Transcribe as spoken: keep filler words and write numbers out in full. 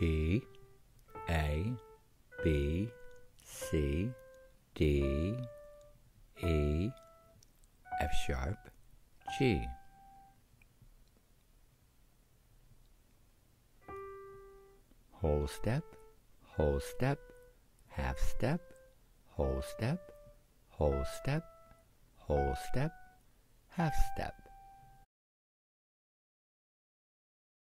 G, A, B, C, D, E, F sharp, G. Whole step, whole step, half step, whole step, whole step, whole step, half step.